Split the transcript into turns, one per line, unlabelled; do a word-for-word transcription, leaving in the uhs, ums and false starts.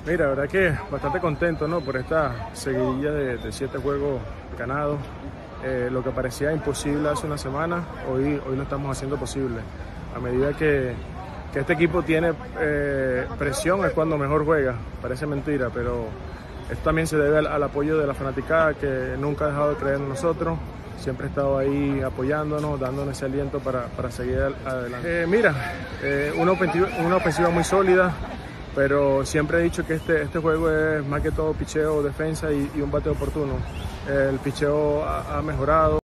Mira, la verdad que bastante contento, ¿no? Por esta seguidilla de, de siete juegos ganados. Eh, lo que parecía imposible hace una semana, hoy, hoy lo estamos haciendo posible. A medida que, que este equipo tiene eh, presión es cuando mejor juega. Parece mentira, pero esto también se debe al, al apoyo de la fanaticada, que nunca ha dejado de creer en nosotros. Siempre ha estado ahí apoyándonos, dándonos ese aliento para, para seguir adelante. Eh, mira, eh, una, ofensiva, una ofensiva muy sólida, pero siempre he dicho que este, este juego es más que todo picheo, defensa y, y un bateo oportuno. El picheo ha, ha mejorado.